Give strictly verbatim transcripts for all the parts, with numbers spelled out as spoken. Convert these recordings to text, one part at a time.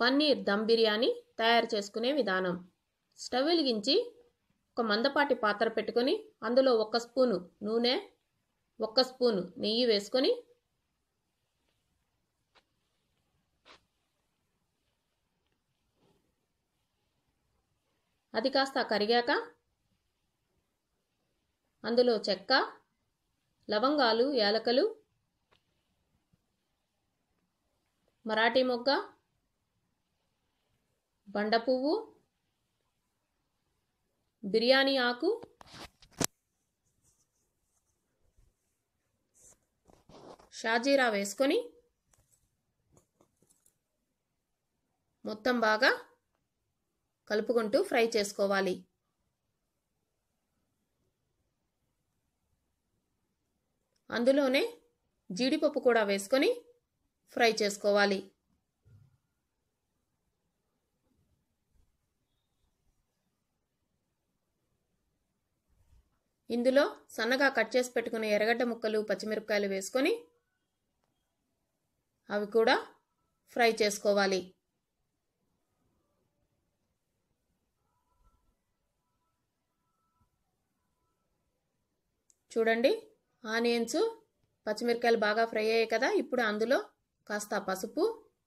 పన్నీర్ దమ్ బిర్యానీ తయారు చేసుకునే విధానం. స్టవ్ వెలిగించి ఒక మందపాటి పాత్ర పెట్టుకొని అందులో ఒక స్పూను నూనె, ఒక స్పూను నెయ్యి వేసుకొని అది కాస్త కరిగాక అందులో చెక్క, లవంగాలు, యాలకులు, మరాఠీ మొగ్గ, బండ పువ్వు, బిర్యానీ ఆకు, షాజీరా వేసుకొని మొత్తం బాగా కలుపుకుంటూ ఫ్రై చేసుకోవాలి. అందులోనే జీడిపప్పు కూడా వేసుకొని ఫ్రై చేసుకోవాలి. ఇందులో సన్నగా కట్ చేసి పెట్టుకున్న ఎర్రగడ్డ ముక్కలు, పచ్చిమిరపకాయలు వేసుకొని అవి కూడా ఫ్రై చేసుకోవాలి. చూడండి, ఆనియన్స్, పచ్చిమిరపకాయలు బాగా ఫ్రై అయ్యాయి కదా. ఇప్పుడు అందులో కాస్త పసుపు,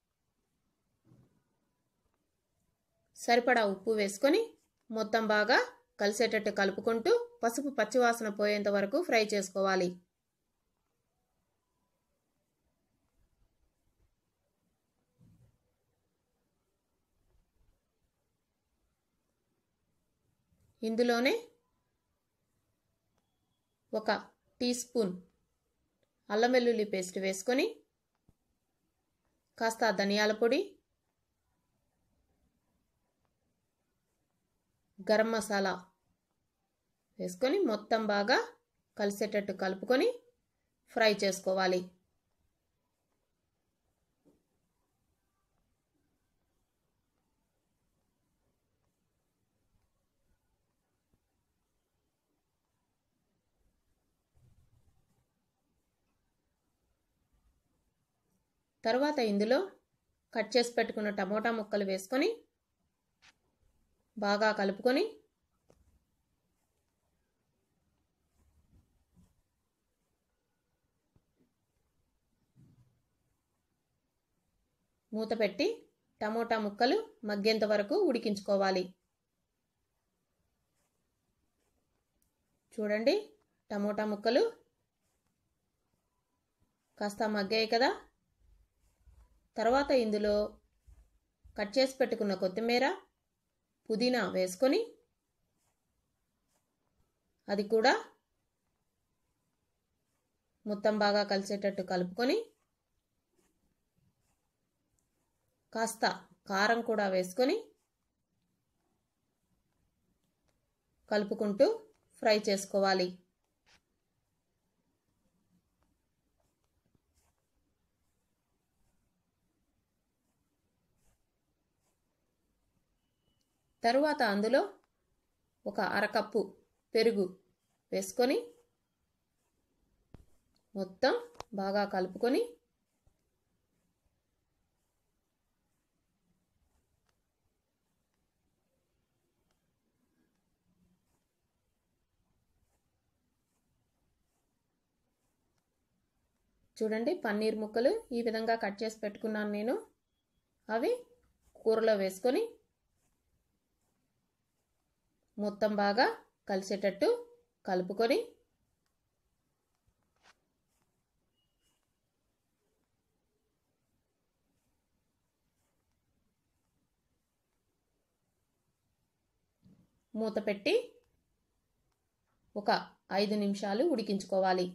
సరిపడా ఉప్పు వేసుకొని మొత్తం బాగా కలిసేటట్టు కలుపుకుంటూ పసుపు పచ్చివాసన పోయేంత వరకు ఫ్రై చేసుకోవాలి. ఇందులోనే ఒక టీ స్పూన్ అల్లం వెల్లుల్లి పేస్ట్ వేసుకొని కాస్త ధనియాల పొడి, గరం మసాలా వేసుకొని మొత్తం బాగా కలిసేటట్టు కలుపుకొని ఫ్రై చేసుకోవాలి. తర్వాత ఇందులో కట్ చేసి పెట్టుకున్న టమోటా ముక్కలు వేసుకొని బాగా కలుపుకొని మూత పెట్టి టమోటా ముక్కలు మగ్గేంత వరకు ఉడికించుకోవాలి. చూడండి, టమోటా ముక్కలు కాస్త మగ్గాయి కదా. తర్వాత ఇందులో కట్ చేసి పెట్టుకున్న కొత్తిమీర, పుదీనా వేసుకొని అది కూడా మొత్తం బాగా కలిసేటట్టు కలుపుకొని కాస్త కారం కూడా వేసుకొని కలుపుకుంటూ ఫ్రై చేసుకోవాలి. తరువాత అందులో ఒక అరకప్పు పెరుగు వేసుకొని మొత్తం బాగా కలుపుకొని చూడండి, పన్నీర్ ముక్కలు ఈ విధంగా కట్ చేసి పెట్టుకున్నాను నేను. అవి కూరలో వేసుకొని మొత్తం బాగా కలిసేటట్టు కలుపుకొని మూత పెట్టి ఒక ఐదు నిమిషాలు ఉడికించుకోవాలి.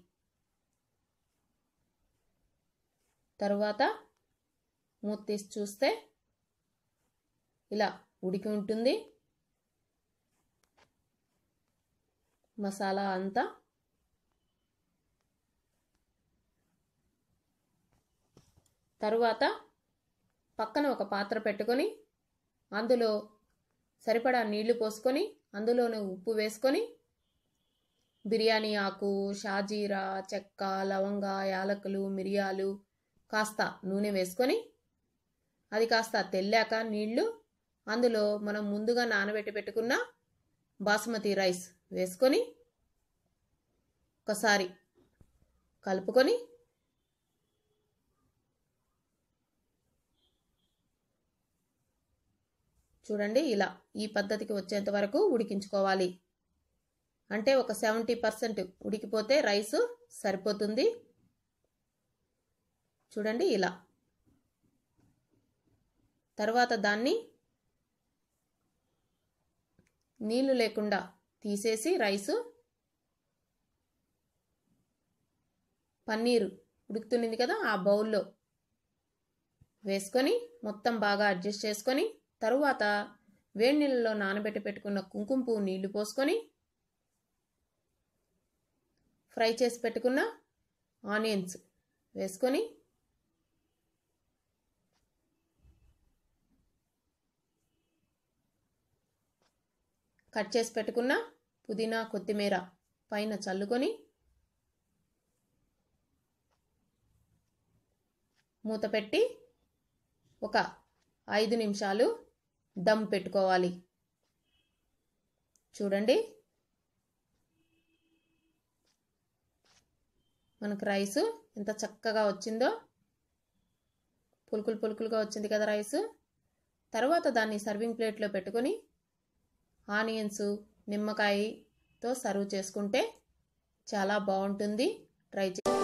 తరువాత మూత తీసి చూస్తే ఇలా ఉడికి ఉంటుంది. మసాలా అంతా తరువాత పక్కన ఒక పాత్ర పెట్టుకొని అందులో సరిపడా నీళ్లు పోసుకొని అందులోనే ఉప్పు వేసుకొని బిర్యానీ ఆకు, షాజీరా, చెక్క, లవంగ, యాలకులు, మిరియాలు, కాస్త నూనె వేసుకొని అది కాస్త తెల్లాక నీళ్లు అందులో మనం ముందుగా నానబెట్టి పెట్టుకున్న బాస్మతి రైస్ వేసుకొని ఒకసారి కలుపుకొని చూడండి ఇలా ఈ పద్ధతికి వచ్చేంత వరకు ఉడికించుకోవాలి. అంటే ఒక సెవెంటీ పర్సెంట్ ఉడికిపోతే రైస్ సరిపోతుంది. చూడండి ఇలా. తర్వాత దాన్ని నీళ్లు లేకుండా తీసేసి రైసు పన్నీరు ఉడుకుతుంది కదా ఆ బౌల్లో వేసుకొని మొత్తం బాగా అడ్జస్ట్ చేసుకొని తరువాత వేడి నీళ్ళలో నానబెట్టి పెట్టుకున్న కుంకుమ పువ్వు నీళ్లు పోసుకొని ఫ్రై చేసి పెట్టుకున్న ఆనియన్స్ వేసుకొని కట్ చేసి పెట్టుకున్న పుదీనా కొత్తిమీర పైన చల్లుకొని మూత పెట్టి ఒక ఐదు నిమిషాలు దమ్ పెట్టుకోవాలి. చూడండి మనకు రైసు ఎంత చక్కగా వచ్చిందో, పులుకులు పులుకులుగా వచ్చింది కదా రైసు. తర్వాత దాన్ని సర్వింగ్ ప్లేట్లో పెట్టుకొని ఆనియన్స్ నిమ్మకాయతో సర్వ్ చేసుకుంటే చాలా బాగుంటుంది. ట్రై చే